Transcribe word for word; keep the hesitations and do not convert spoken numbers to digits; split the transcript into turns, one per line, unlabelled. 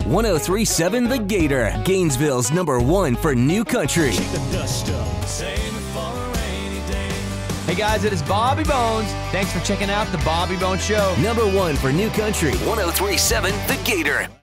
one oh three point seven The Gator, Gainesville's number one for new country.
Hey guys, it is Bobby Bones. Thanks for checking out the Bobby Bones Show.
Number one for new country, one oh three point seven The Gator.